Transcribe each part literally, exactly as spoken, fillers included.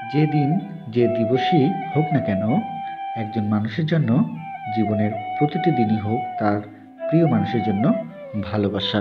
যে দিন যে দিবসই হোক না কেন, একজন মানুষের জন্য জীবনের প্রতিটি দিনই হোক তার প্রিয় মানুষের জন্য ভালোবাসা।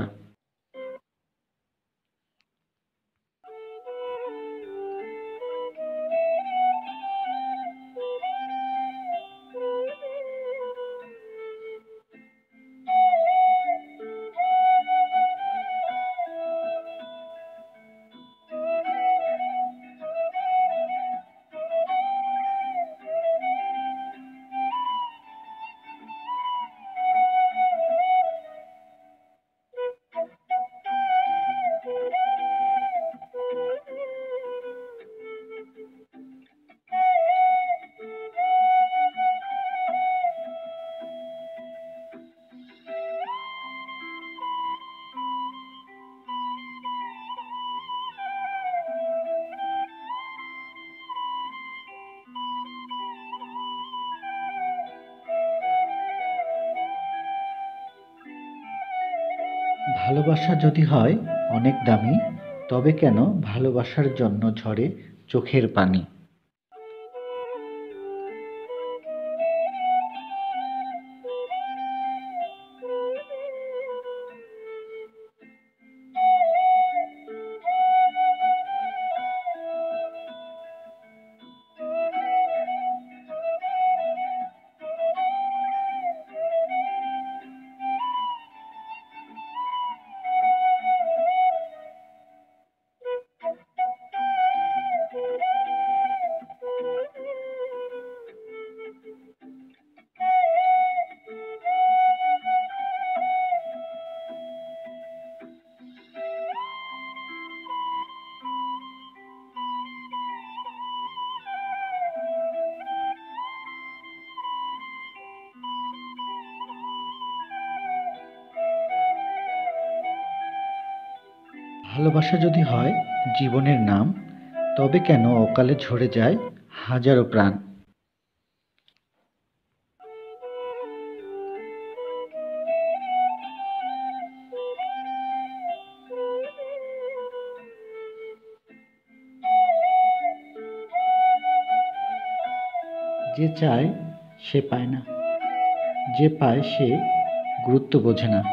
ভালোবাসা যদি হয় অনেক দামি, তবে কেন ভালোবাসার জন্য ঝরে চোখের পানি। ভালোবাসা যদি হয় জীবনের নাম, তবে কেন অকালে ঝরে যায় হাজারো প্রাণ। যে চায় সে পায় না, যে পায় সে গুরুত্ব বোঝে না।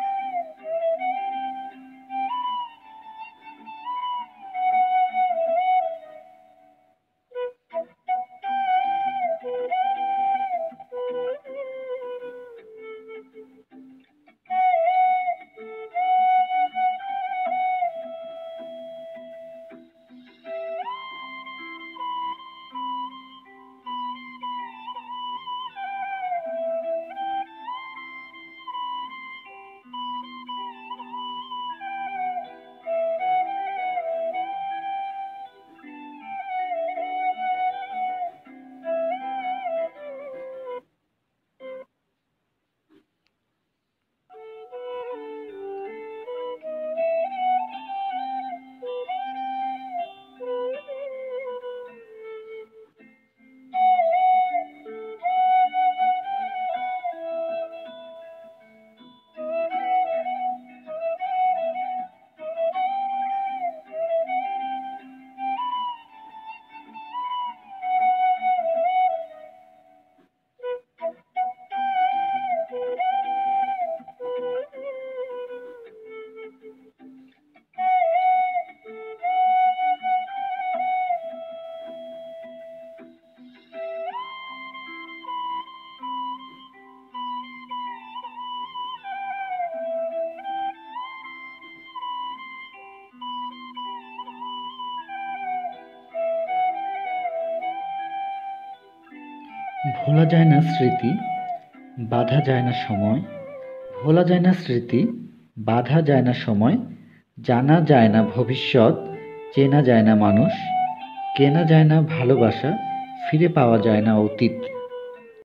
ভোলা যায় না স্মৃতি, বাঁধা যায় না সময়। ভোলা যায় না স্মৃতি, বাঁধা যায় না সময়। জানা যায় না ভবিষ্যৎ, চেনা যায় না মানুষ। কেনা যায় না ভালোবাসা, ফিরে পাওয়া যায় না অতীত।